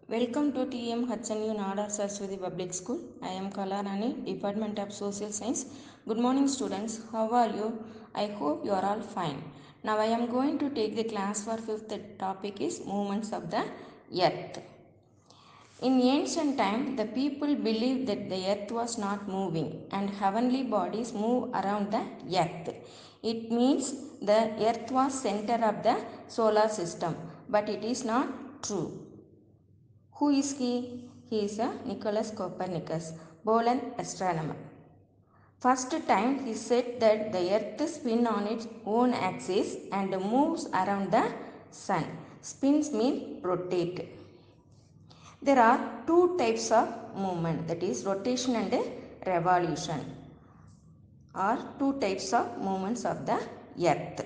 Welcome to TM HNU Nada Saraswati Public School. I am Kalarani, Department of Social Science. Good morning, students. How are you? I hope you are all fine. Now I am going to take the class for fifth topic is movements of the earth. In ancient time, the people believed that the earth was not moving and heavenly bodies move around the earth. It means the earth was center of the solar system, but it is not true. Who is he? He is a Nicholas Copernicus, Poland astronomer. First time he said that the earth spins on its own axis and moves around the sun. Spins mean rotate. There are two types of movement, that is rotation and revolution, or two types of movements of the earth.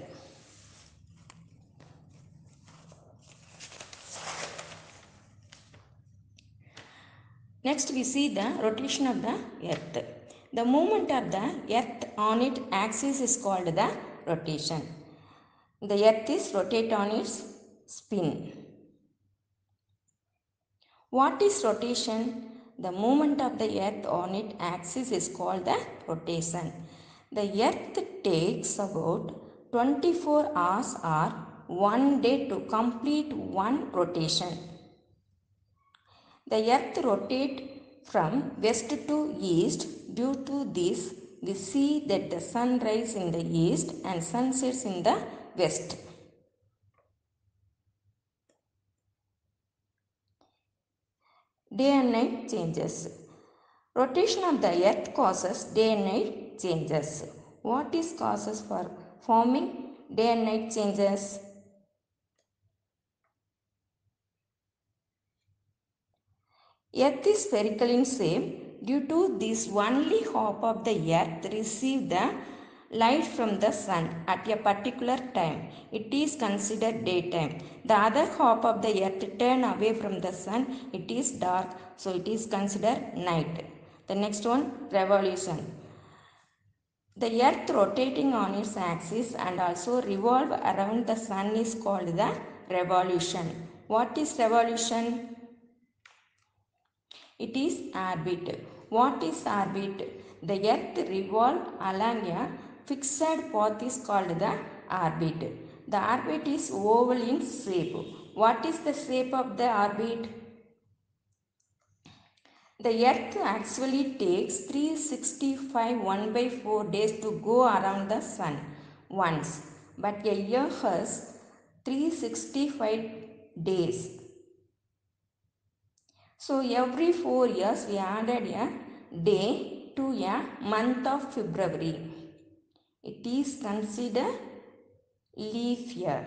Next we see the rotation of the earth. The movement of the earth on its axis is called the rotation. The earth is rotate on its spin. What is rotation? The movement of the earth on its axis is called the rotation. The earth takes about 24 hours or 1 day to complete one rotation. The earth rotates from west to east. Due to this, we see that the sun rises in the east and sun sets in the west. Day and night changes. Rotation of the earth causes day and night changes. What is causes for forming day and night changes? Earth is spherical in shape. Due to this, only half of the earth receives the light from the sun at a particular time. It is considered daytime. The other half of the earth turn away from the sun. It is dark, so it is considered night. The next one, revolution. The earth rotating on its axis and also revolve around the sun is called the revolution. What is revolution? It is orbit. What is orbit? The earth revolves along a fixed path is called the orbit. The orbit is oval in shape. What is the shape of the orbit? The earth actually takes 365 1/4 days to go around the sun once. But a year has 365 days. So every 4 years we added a day to a month of February. It is considered leap year.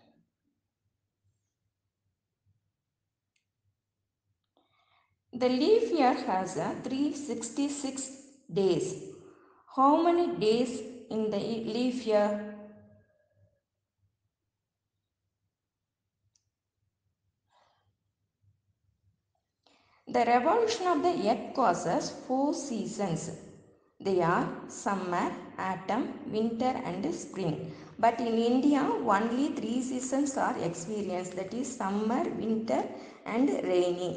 The leap year has a 366 days. How many days in the leap year? The revolution of the earth causes 4 seasons. They are summer, autumn, winter and spring. But in India, only 3 seasons are experienced, that is summer, winter and rainy.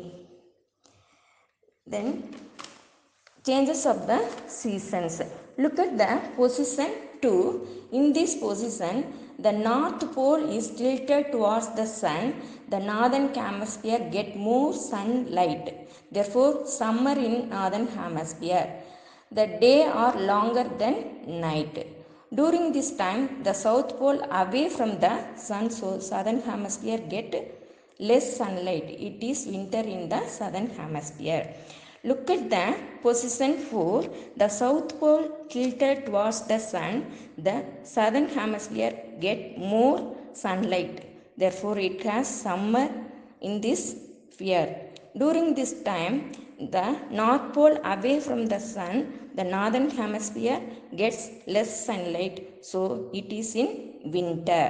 Then changes of the seasons. Look at the position 2. In this position, the north pole is tilted towards the sun. The northern hemisphere get more sunlight. Therefore, summer in northern hemisphere. The day are longer than night. During this time, the south pole away from the sun, so southern hemisphere get less sunlight. It is winter in the southern hemisphere. Look at the position 4. The south pole tilted towards the sun. The southern hemisphere get more sunlight. Therefore, it has summer in this sphere. During this time, the north pole away from the sun, the northern hemisphere gets less sunlight. So, it is in winter.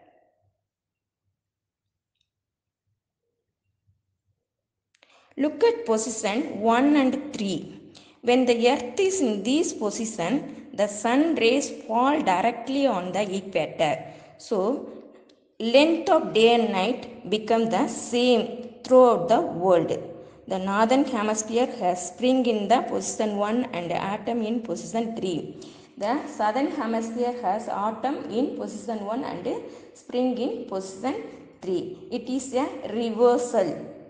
Look at position 1 and 3. When the earth is in this position, the sun rays fall directly on the equator. So, length of day and night become the same throughout the world. The northern hemisphere has spring in the position 1 and autumn in position 3. The southern hemisphere has autumn in position 1 and spring in position 3. It is a reversal.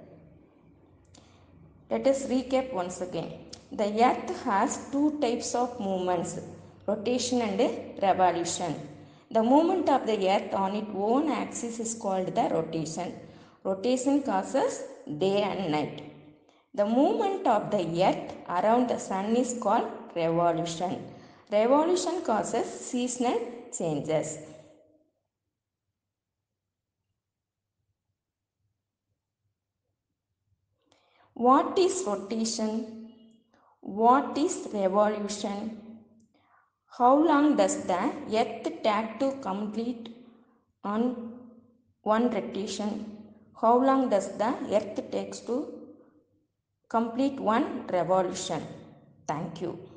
Let us recap once again. The earth has two types of movements, rotation and revolution. The movement of the earth on its own axis is called the rotation. Rotation causes day and night. The movement of the earth around the sun is called revolution. Revolution causes seasonal changes. What is rotation? What is revolution? How long does the earth take to complete on one rotation? How long does the earth takes to complete one revolution? Thank you.